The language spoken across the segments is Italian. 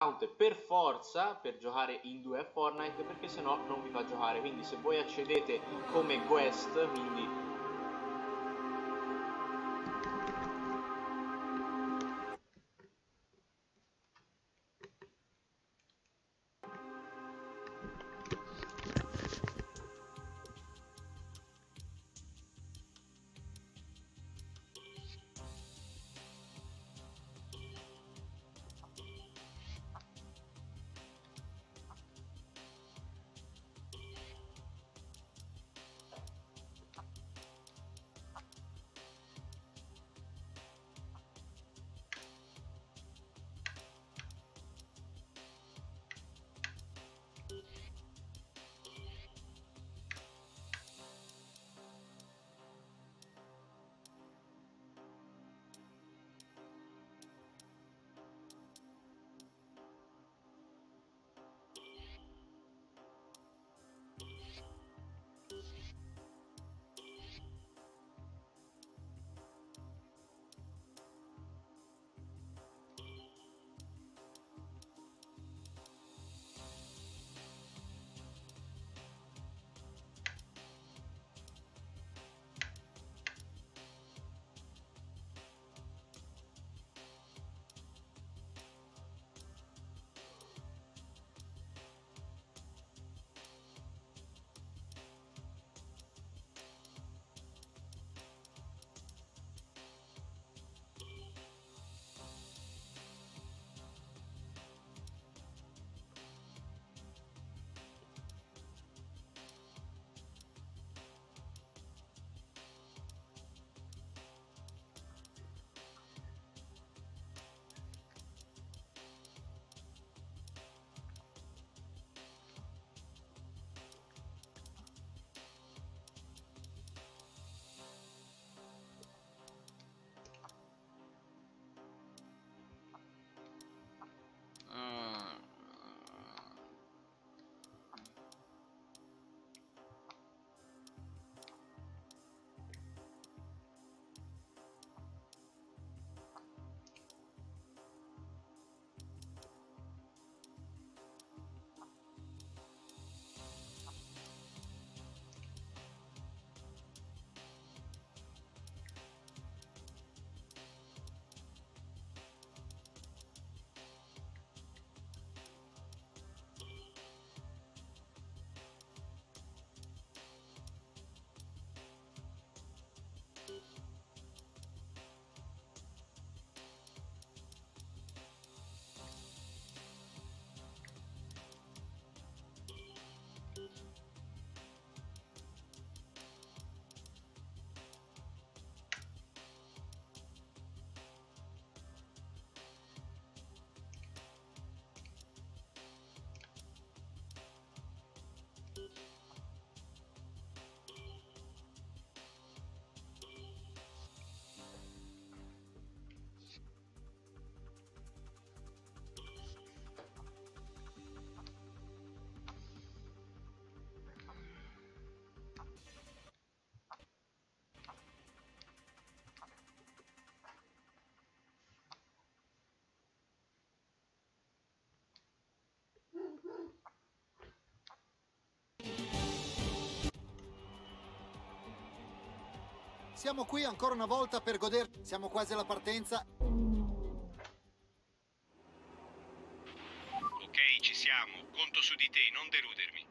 per forza per giocare in due a Fortnite, perché sennò non vi fa giocare. Quindi se voi accedete come guest, quindi Siamo qui ancora una volta per godere. Siamo quasi alla partenza. Ok, ci siamo. Conto su di te, non deludermi.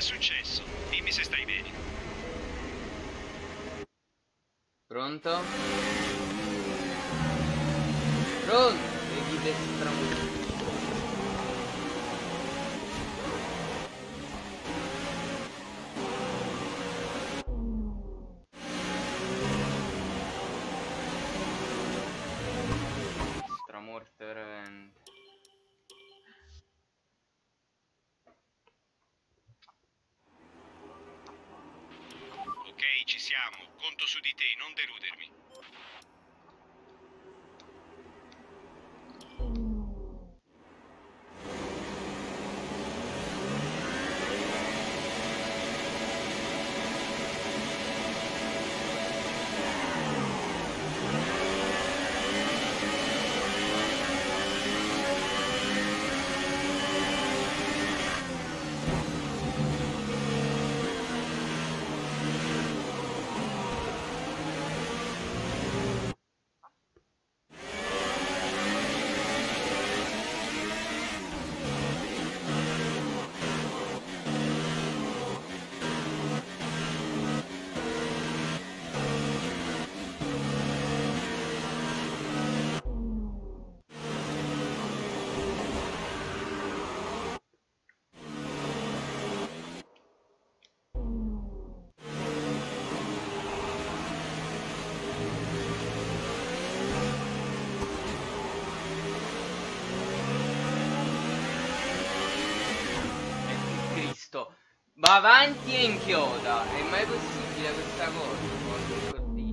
successo? Dimmi se stai bene. Pronto? Pronto? Devi destramo. Stramorte veramente. Ok, ci siamo. Conto su di te, non deludermi. Cristo, va avanti e inchioda. È mai possibile questa cosa? Porco Dio.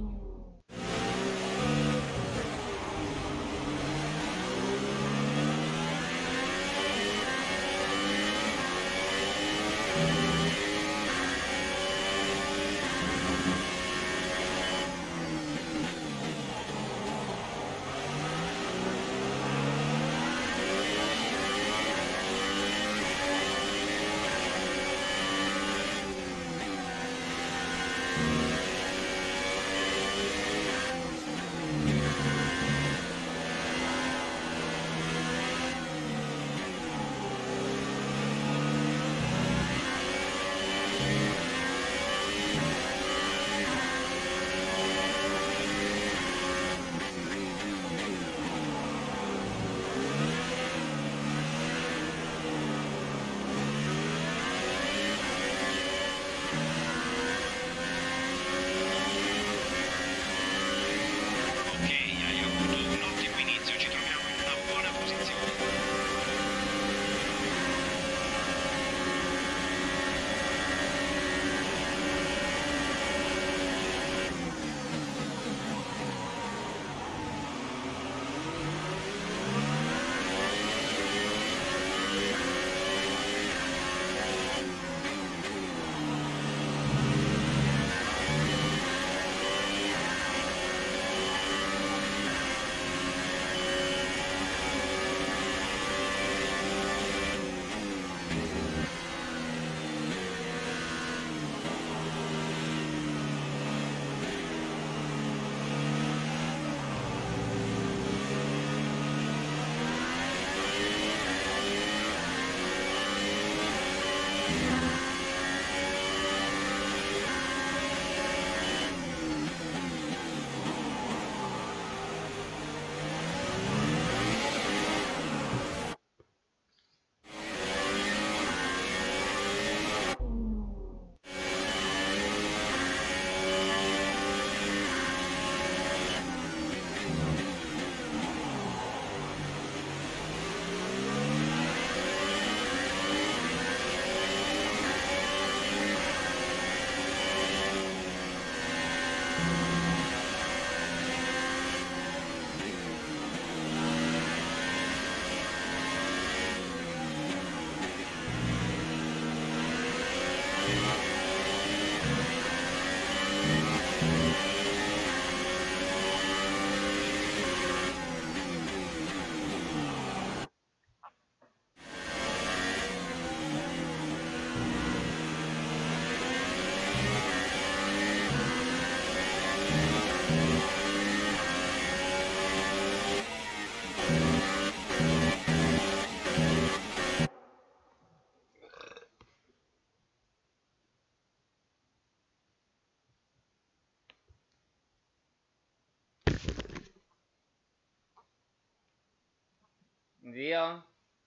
Zio?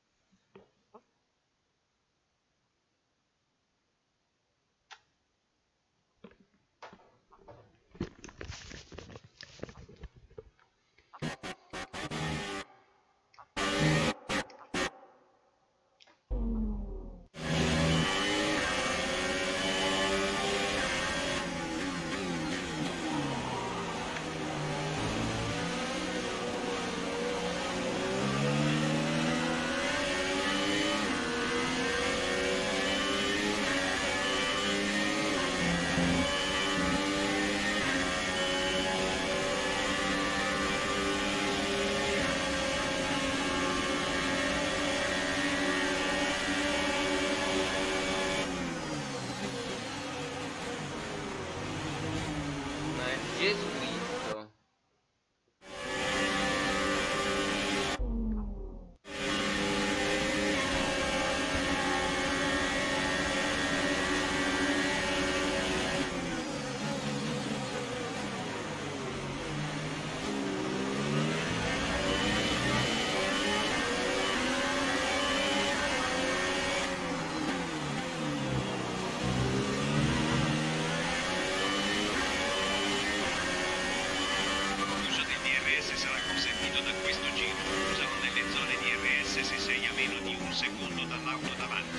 Gesù Cristo. L'uso del DRS sarà consentito da questo giro. Usalo nelle zone DRS se sei a meno di un secondo dall'auto davanti.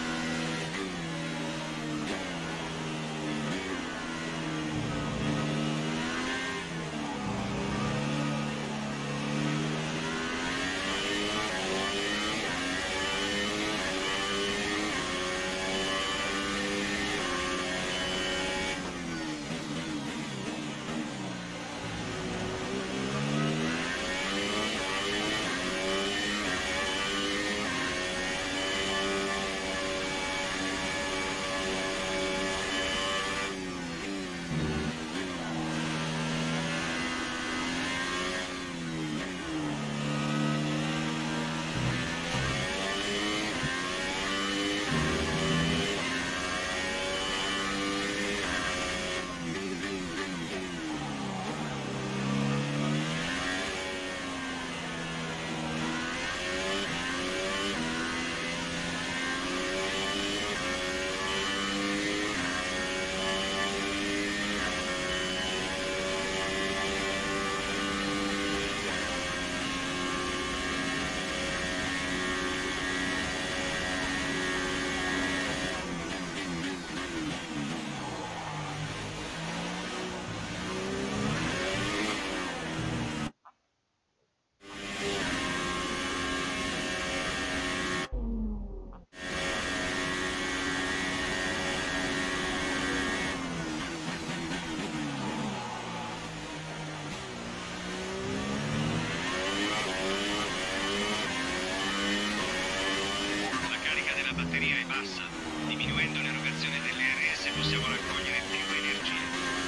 La carica della batteria è bassa. Diminuendo l'erogazione dell'ERS possiamo raccogliere più energia.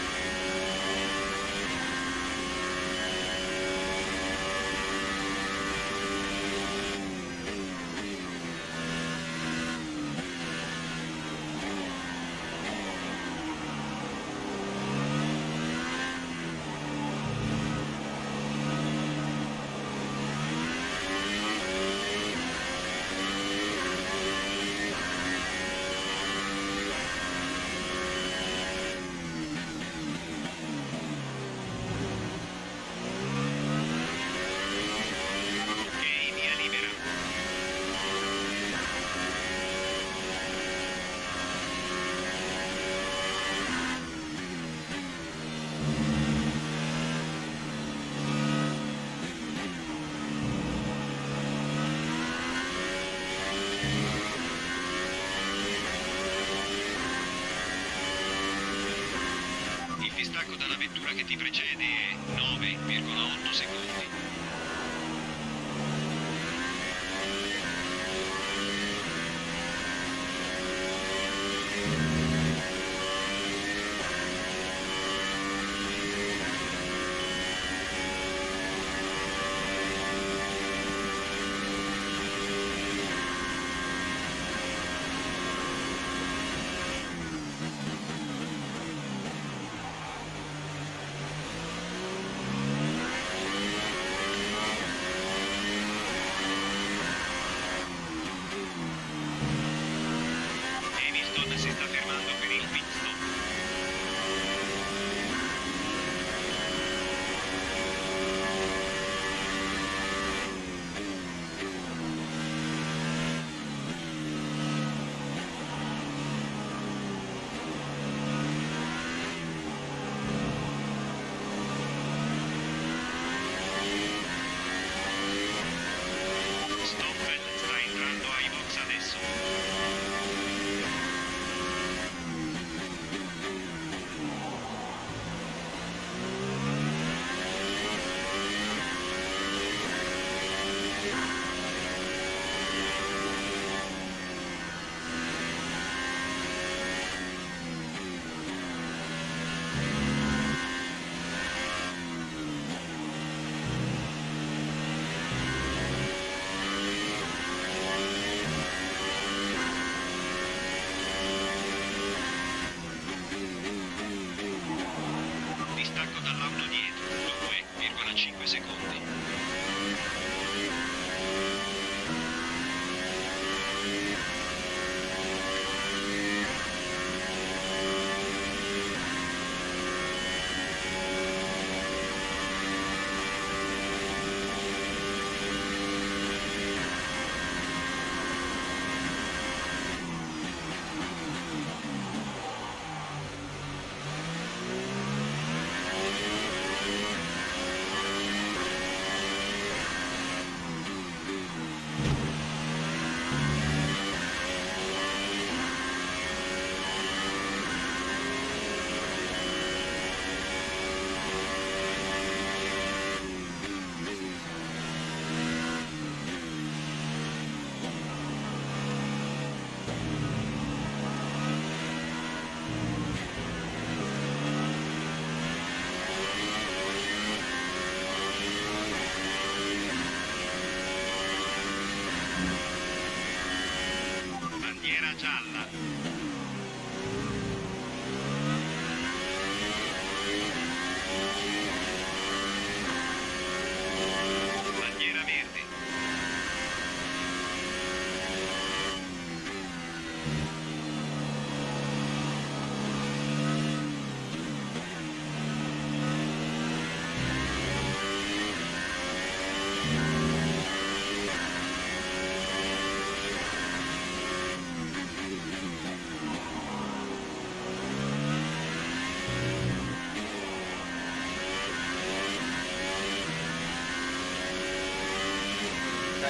Ok, via libera. Il distacco dalla vettura che ti precede è 9,8 secondi.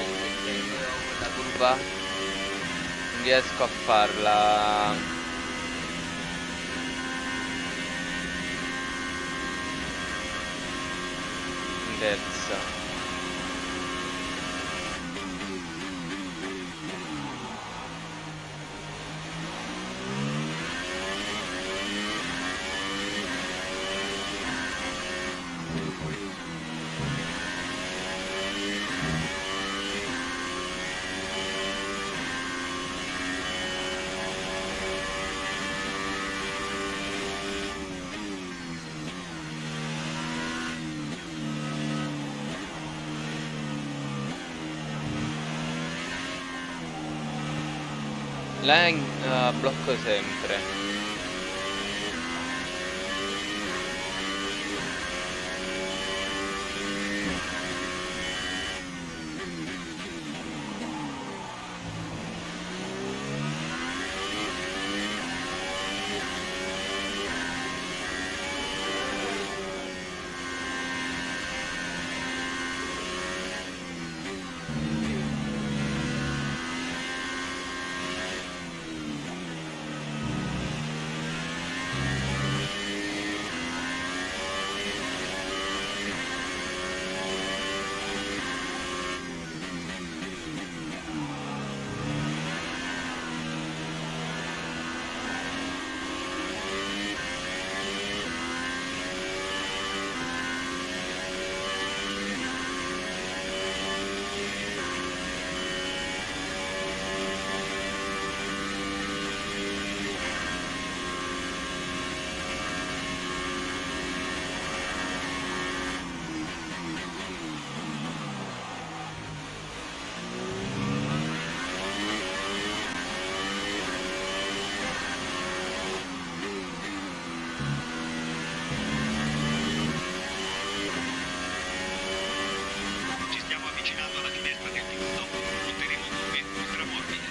quella curva non riesco a farla. Inversa. Là blocco sempre. Ci stiamo avvicinando alla finestra del piloto, monteremo come ultramorbide.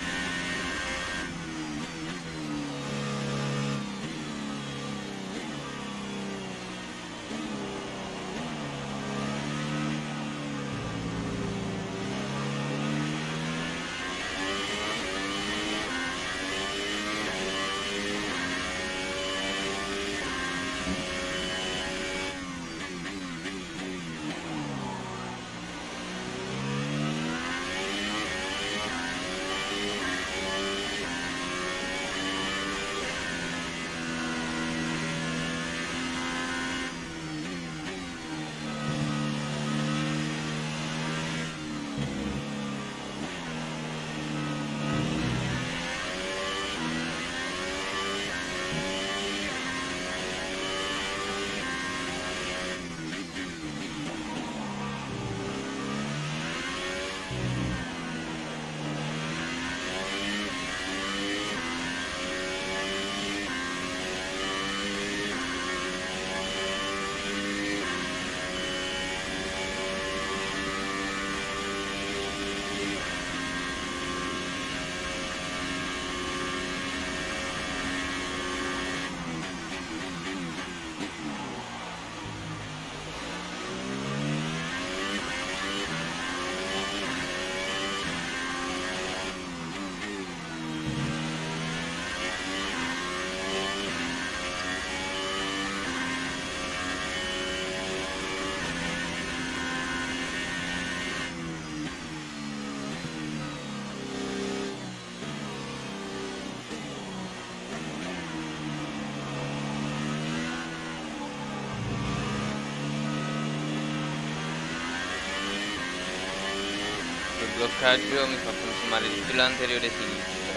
Il bloccaggio mi fa consumare di più l'anteriore sinistra.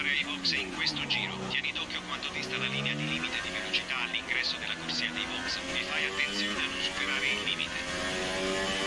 passare ai box in questo giro. Tieni d'occhio quanto dista la linea di limite di velocità all'ingresso della corsia dei box e fai attenzione a non superare il limite.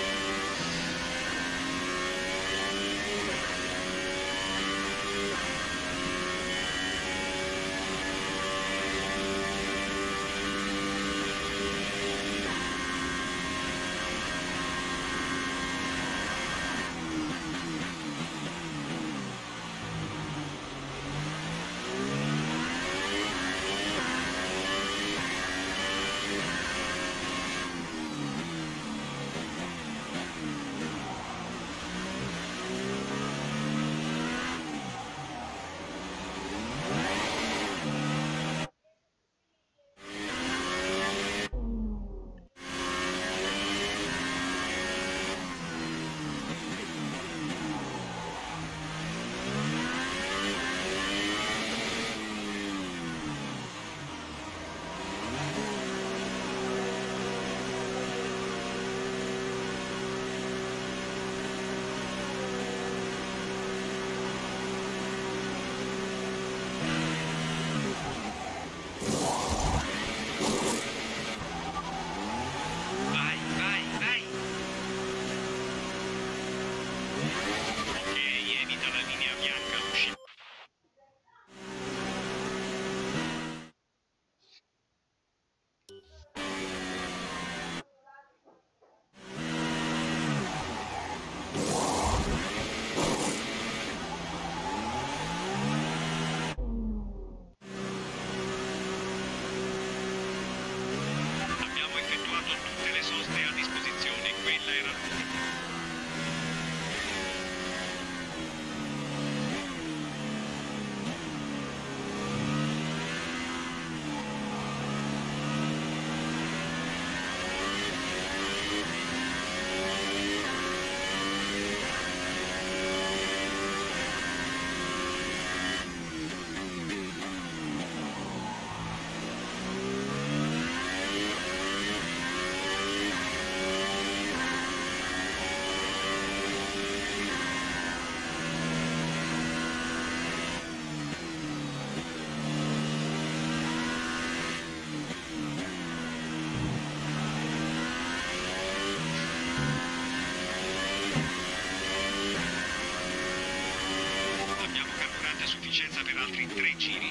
Per altri 3 giri.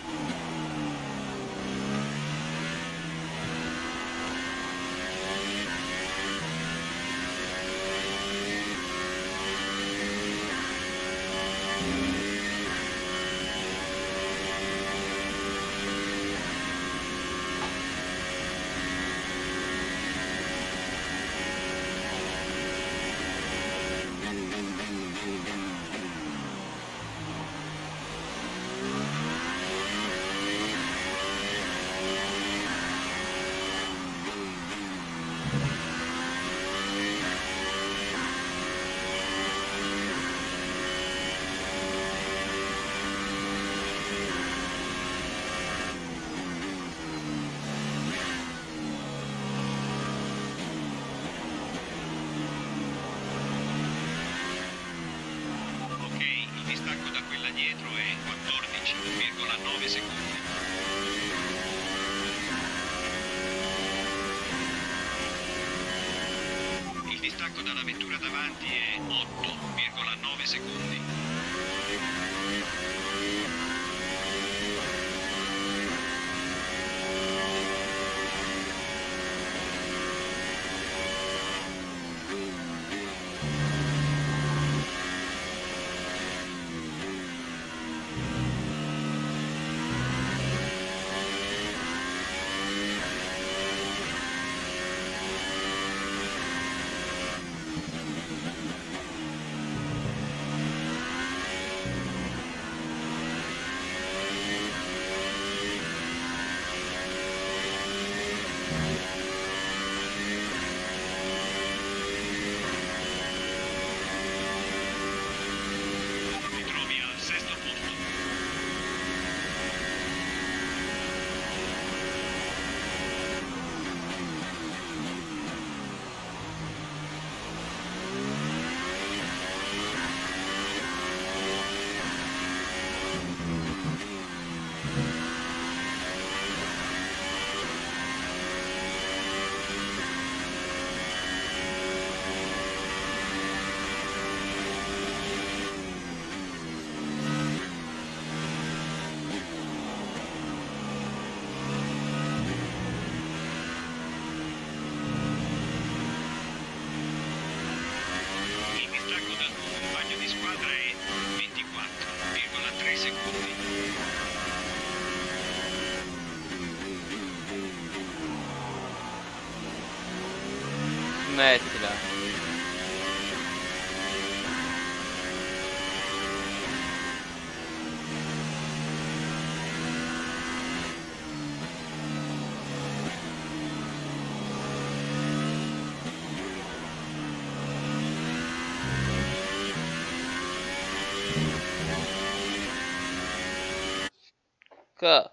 dietro è 14,9 secondi. Il distacco dalla vettura davanti è 8,9 secondi. Smettila. Che?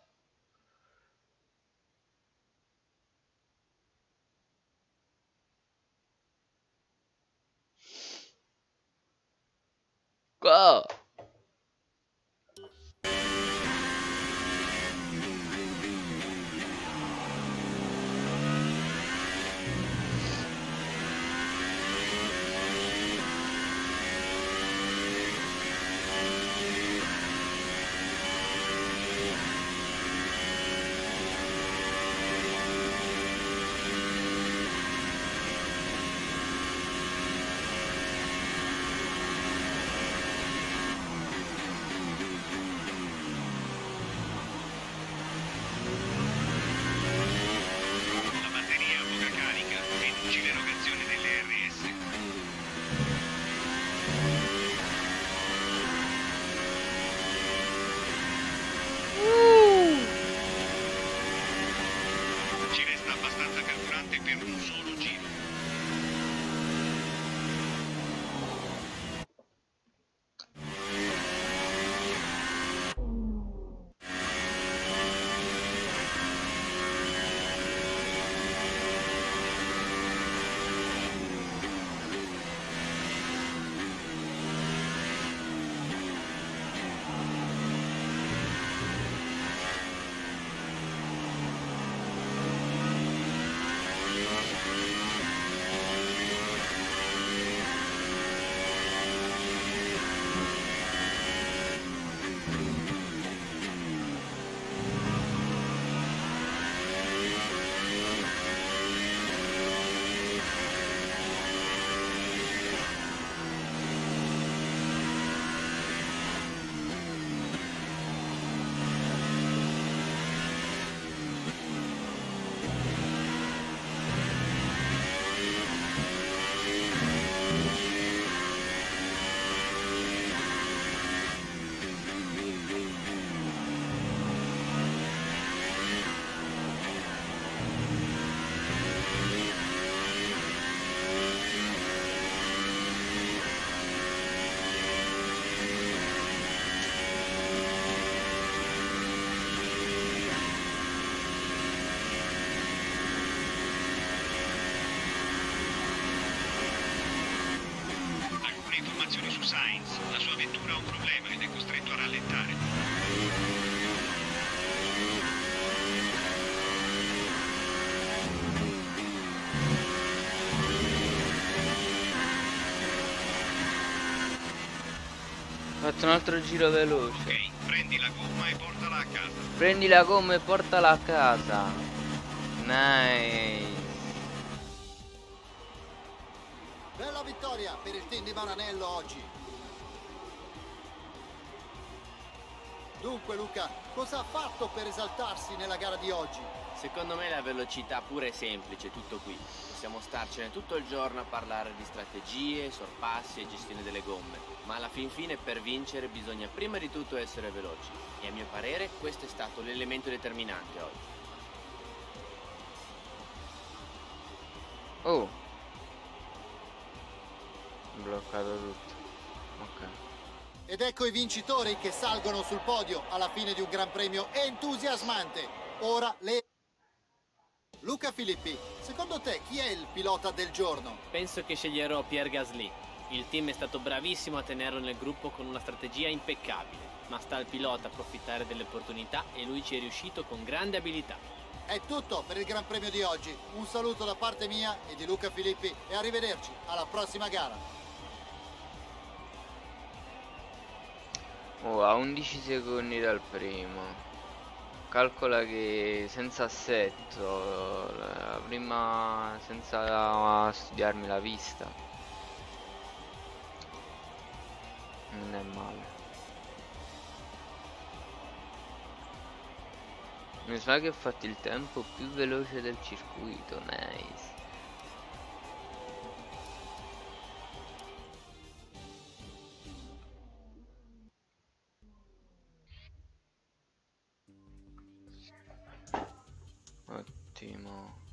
Che? La batteria a poca carica, riduci l'erogazione delle RS. Ci resta abbastanza carburante per un solo giro. Alcune informazioni su Sainz. La sua vettura ha un problema ed è costretto a rallentare. Ho fatto un altro giro veloce. Ok, prendi la gomma e portala a casa. Prendi la gomma e portala a casa. Nice. Bella vittoria per il team di Maranello oggi. Dunque Luca, cosa ha fatto per esaltarsi nella gara di oggi? Secondo me la velocità pura e semplice, tutto qui. Possiamo starcene tutto il giorno a parlare di strategie, sorpassi e gestione delle gomme, ma alla fin fine per vincere bisogna prima di tutto essere veloci. E a mio parere questo è stato l'elemento determinante oggi. Oh. Bloccato tutto. Ok. Ed ecco i vincitori che salgono sul podio alla fine di un gran premio entusiasmante. Ora le... Luca Filippi, secondo te chi è il pilota del giorno? Penso che sceglierò Pierre Gasly. Il team è stato bravissimo a tenerlo nel gruppo con una strategia impeccabile, ma sta al pilota approfittare delle opportunità e lui ci è riuscito con grande abilità. È tutto per il Gran Premio di oggi. Un saluto da parte mia e di Luca Filippi e arrivederci alla prossima gara. Oh, a 11 secondi dal primo. Calcola che senza assetto, la prima senza studiarmi la vista. Non è male. Mi sa che ho fatto il tempo più veloce del circuito, nice. attimo.